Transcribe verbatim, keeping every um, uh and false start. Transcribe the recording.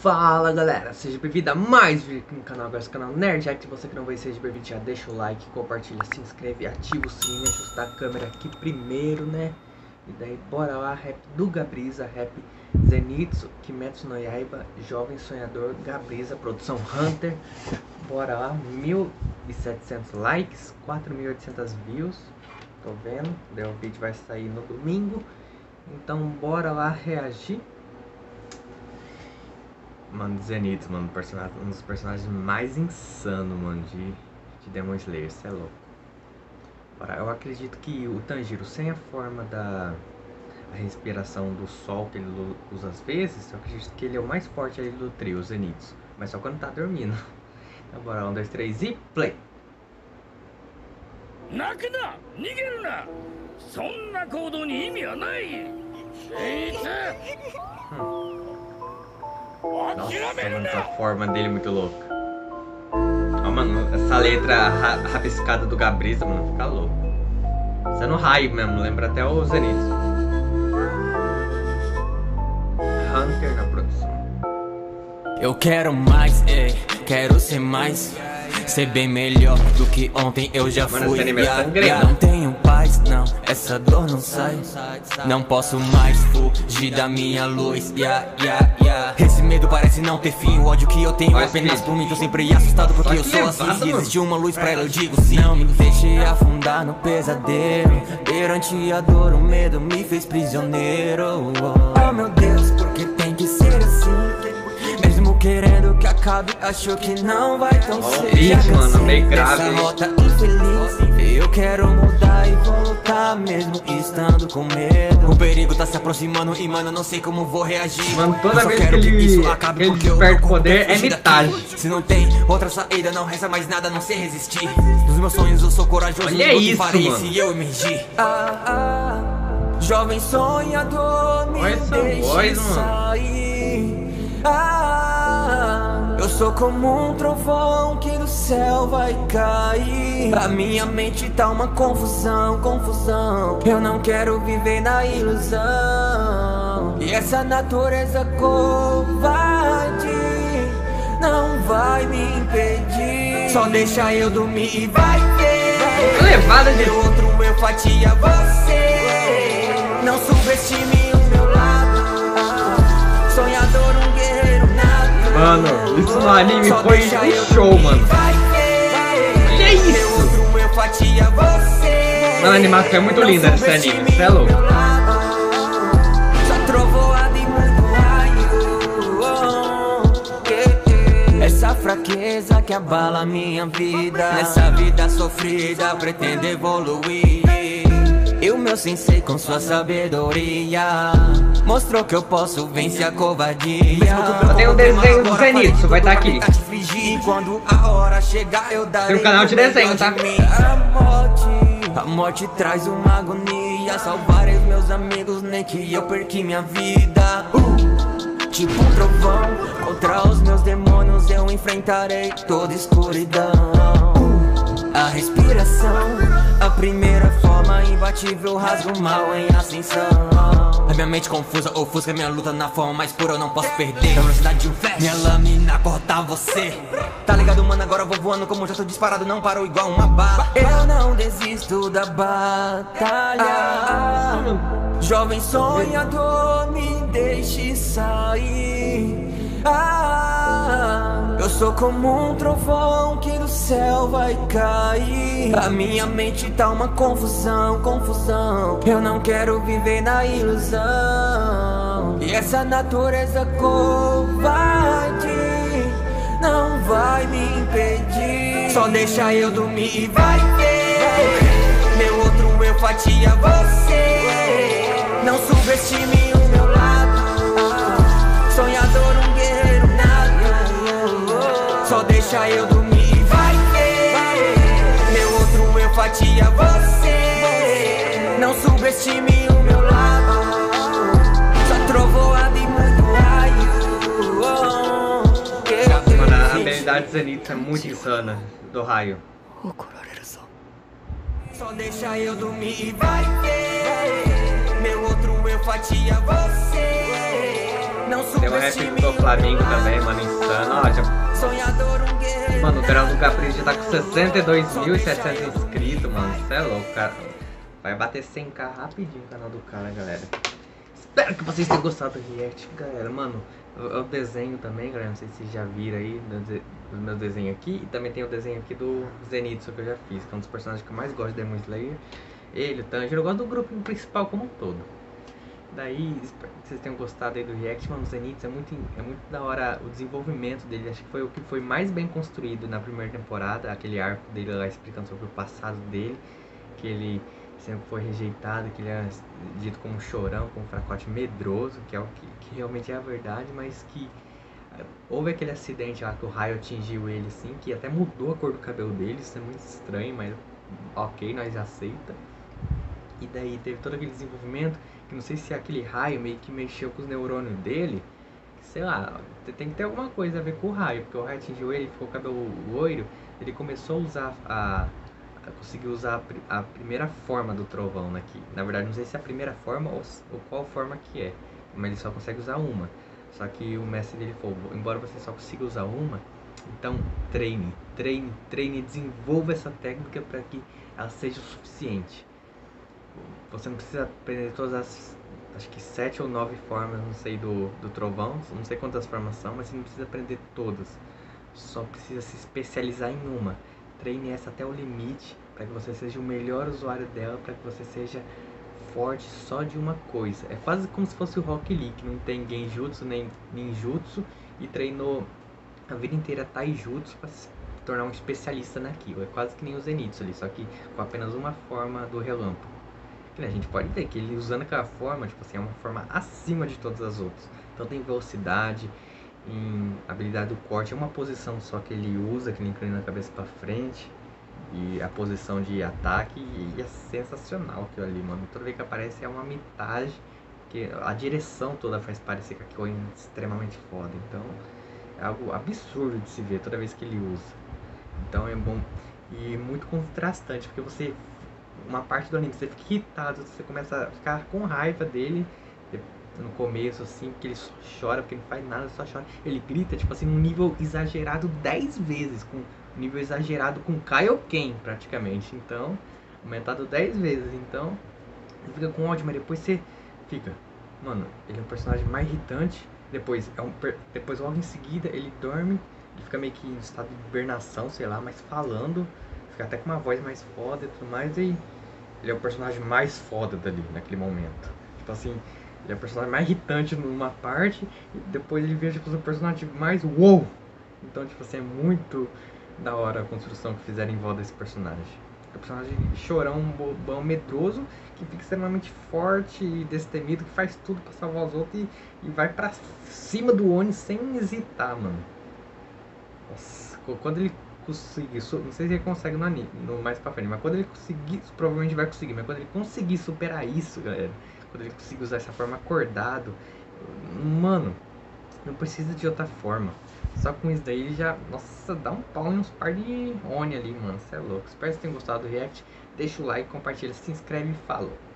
Fala galera, seja bem-vindo a mais um vídeo aqui no canal, agora no canal Nerdjack. Se você que não vai, seja bem-vindo, já deixa o like, compartilha, se inscreve, ativa o sininho, ajustar a câmera aqui primeiro, né? E daí bora lá, rap do Gabriza, rap Zenitsu, Kimetsu no Yaiba, Jovem Sonhador, Gabriza, produção Hunter. Bora lá, mil e setecentos likes, quatro mil e oitocentas views, tô vendo, daí o vídeo vai sair no domingo. Então bora lá reagir. Mano, Zenitsu, mano, personagem, um dos personagens mais insanos, mano, de, de Demon Slayer, cê é louco. Ora, eu acredito que o Tanjiro, sem a forma da a respiração do sol que ele usa às vezes, eu acredito que ele é o mais forte ali do trio, o Zenitsu. Mas só quando tá dormindo. Então bora, um, dois, três e play! Nakuna, nigeruna. Sonna koudou ni imi wa nai. Hum. Nossa, mano, essa forma dele é muito louca. Ó, mano, essa letra ra rabiscada do Gabriza, mano, fica louco. Isso é no raio mesmo, lembra até o Zenitsu. Hunter na produção. Eu quero mais, ei, quero ser mais. Ser bem melhor do que ontem eu já Mano, fui. esse anime é yeah, sangrento. yeah. Não tenho paz, não, essa dor não sai. Não posso mais fugir da minha luz. Yeah, yeah, yeah. Esse medo parece não ter fim. O ódio que eu tenho Olha apenas esse por mim. Tô sempre assustado porque Olha eu que sou levado, assim. Se mano. existe uma luz pra ela eu digo sim. Não me deixe afundar no pesadelo. Perante a dor o medo me fez prisioneiro. Oh meu Deus, porque tem que ser assim? Mesmo querendo que acabe, acho que não vai tão cedo. Ixi, mano, meio grave. Essa rota infeliz, eu quero mudar e voltar mesmo estando com medo. O perigo tá se aproximando e mano, não sei como vou reagir. Mano, toda Eu só vez quero que ele- isso acabe que ele porque eu desperta não poder, consigo é fugir metade. daqui. Se não tem outra saída, não resta mais nada a não ser resistir. Dos meus sonhos eu sou corajoso, Olha e isso, farei mano. se eu emergir. Ah, ah, jovem sonhador, me Olha essa deixe voz, mano. sair. Ah, eu sou como um trovão que do céu vai cair. A minha mente tá uma confusão, confusão. Eu não quero viver na ilusão. E essa natureza covarde não vai me impedir. Só deixa eu dormir e vai ver. Levada de- Meu outro eu fatia você. Não subestime o meu lado. Sonhador, um guerreiro nato. Mano, isso no anime Só foi deixa eu um show, dormir, mano. vai ver. Olha isso. Meu outro eu fatia você. Mano, a animação é muito Não linda desse subestime anime, cê é louco. o meu lado. Só trovoada e muito raio. Essa fraqueza que abala minha vida. Nessa vida sofrida pretendo evoluir. E o meu sensei com sua sabedoria mostrou que eu posso vencer a covardia. Eu tenho um desenho do Zenitsu, vai tá aqui. E quando a hora chegar eu darei Tem um canal de o melhor desenho, tá? de mim. A morte, a morte traz uma agonia. Salvarei os meus amigos, nem que eu perca minha vida. uh, Tipo um trovão, contra os meus demônios eu enfrentarei toda escuridão. A respiração, a primeira forma imbatível, rasga o mal em ascensão. A minha mente confusa ofusca minha luta na forma mais pura, eu não posso perder. A velocidade de um flash, minha lâmina corta você. Tá ligado, mano, agora eu vou voando como já tô disparado, não paro igual uma bala. Eu não desisto da batalha. Jovem sonhador, me deixe sair. Ah, eu sou como um trovão que do céu vai cair. A minha mente tá uma confusão, confusão. Eu não quero viver na ilusão. E essa natureza covarde não vai me impedir. Só deixa eu dormir e vai ver. Meu outro eu fatia você. Não subestime o meu lado. Sonhador, um guerreiro nato. Só deixa eu dormir e vai ver. Meu outro eu fatia você. Não subestime o meu lado. Só trovoada e muito raio. Mano, a habilidade Zenitsu é muito insana do raio. Só deixa eu dormir e vai ver. Meu outro eu fatia você. Tem um rap do Flamengo também, mano, insano. Ó, já... Sonhador, um guerreiro. Mano, o canal do Capricho já tá com sessenta e dois mil e setecentos inscritos, mano. Isso é louco, cara. Vai bater cem k rapidinho o canal do cara, galera. Espero que vocês tenham gostado do react, galera. Mano, o desenho também, galera. Não sei se vocês já viram aí do meu desenho aqui. E também tem o desenho aqui do Zenitsu que eu já fiz, que é um dos personagens que eu mais gosto de Demon Slayer. Ele, o Tanjiro, eu gosto do grupo principal como um todo. Daí, espero que vocês tenham gostado aí do react, mano. O Zenitsu é muito, é muito da hora o desenvolvimento dele. Acho que foi o que foi mais bem construído na primeira temporada. Aquele arco dele lá explicando sobre o passado dele. Que ele sempre foi rejeitado, que ele é dito como chorão, como fracote medroso, que é o que, que realmente é a verdade, mas que uh, houve aquele acidente lá que o raio atingiu ele, assim, que até mudou a cor do cabelo dele. Isso é muito estranho, mas ok, nós aceita. E daí teve todo aquele desenvolvimento, que não sei se aquele raio meio que mexeu com os neurônios dele, que, sei lá, tem que ter alguma coisa a ver com o raio, porque o raio atingiu ele, ficou o cabelo loiro, ele começou a usar a... conseguiu usar a, a primeira forma do trovão aqui. Na verdade, não sei se é a primeira forma ou, ou qual forma que é, mas ele só consegue usar uma. Só que o mestre dele falou, embora você só consiga usar uma, então treine, treine, treine, desenvolva essa técnica para que ela seja o suficiente. Você não precisa aprender todas as, acho que sete ou nove formas, não sei, do, do trovão, não sei quantas formas são, mas você não precisa aprender todas. Só precisa se especializar em uma. Treine essa até o limite, para que você seja o melhor usuário dela, para que você seja forte só de uma coisa. É quase como se fosse o Rock Lee, que não tem Genjutsu nem Ninjutsu, e treinou a vida inteira Taijutsu para se tornar um especialista naquilo. É quase que nem o Zenitsu ali, só que com apenas uma forma do relâmpago. Que a gente pode ver que ele usando aquela forma, tipo assim, é uma forma acima de todas as outras. Então tem velocidade, em habilidade do corte, é uma posição só que ele usa, que ele inclina a cabeça para frente, e a posição de ataque, e é sensacional aquilo ali, mano. Toda vez que aparece é uma mitagem, que a direção toda faz parecer que aquilo é extremamente foda. Então é algo absurdo de se ver toda vez que ele usa. Então é bom e muito contrastante, porque você, uma parte do anime, você fica irritado, você começa a ficar com raiva dele no começo, assim, porque ele só chora, porque não faz nada, só chora. Ele grita, tipo assim, num nível exagerado dez vezes, com um nível exagerado com Kaioken, praticamente. Então, aumentado dez vezes. Então, você fica com ódio, mas depois você fica, mano, ele é um personagem mais irritante. Depois, é um, depois logo em seguida, ele dorme, ele fica meio que em estado de hibernação, sei lá, mas falando, fica até com uma voz mais foda e tudo mais, e ele é o personagem mais foda dali, naquele momento. Tipo assim, ele é o personagem mais irritante numa parte, e depois ele vira, tipo, o personagem mais wow! Então, tipo assim, é muito da hora a construção que fizeram em volta desse personagem. É um personagem chorão, bobão, medroso, que fica extremamente forte e destemido, que faz tudo pra salvar os outros e, e vai pra cima do Oni sem hesitar, mano. Nossa, quando ele conseguir, não sei se ele consegue no anime, no mais pra frente, mas quando ele conseguir, provavelmente vai conseguir, mas quando ele conseguir superar isso, galera, quando ele conseguir usar essa forma acordado, mano, não precisa de outra forma. Só com isso daí ele já, nossa, dá um pau em uns par de Oni ali, mano, cê é louco. Espero que vocês tenham gostado do react, deixa o like, compartilha, se inscreve e falou.